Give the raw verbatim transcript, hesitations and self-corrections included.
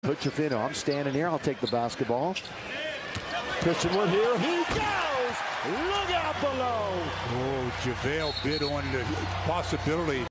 Put Trevino, I'm standing here, I'll take the basketball. Christian Wood here, he goes! Look out below! Oh, JaVale bid on the possibility.